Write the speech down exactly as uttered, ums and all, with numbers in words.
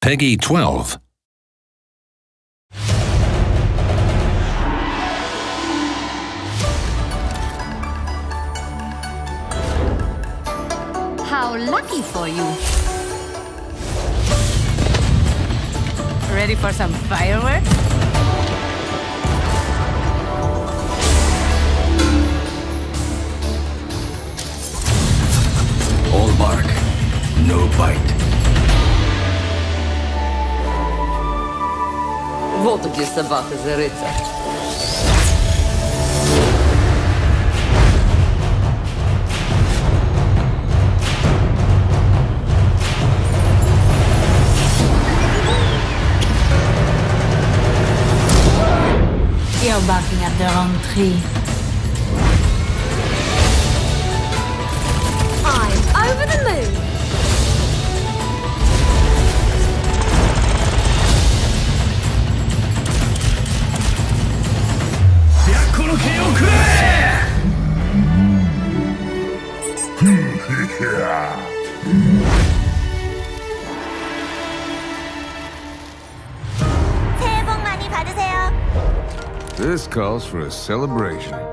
Peggy twelve. How lucky for you. Ready for some fireworks? All bark, no bite. Вот где собака зарыта. You're barking at the wrong tree. I'm over the moon. This calls for a celebration.